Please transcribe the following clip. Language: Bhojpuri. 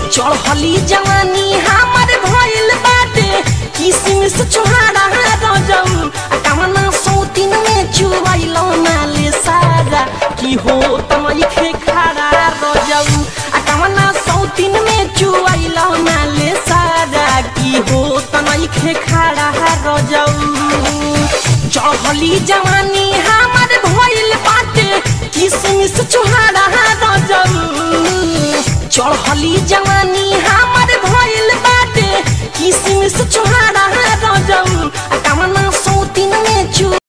चढ़ली जवानी हमर भइल बाटे किसमिस छोहाड़ा रजऊ कमना सौतीन में चुवैलो नाले सारा की हो तमई खे खाड़ा रजऊ कमना सौतीन में चुवैलो नाले सारा की हो तमई खे खाड़ा रजऊ चढ़ली जवानी हमर भइल बाटे किसमिस छोहाड़ा रजऊ चढ़ली जवानी हमर भइल बाटे किसमिस छोहाड़ा रजऊ कमना सौतीन में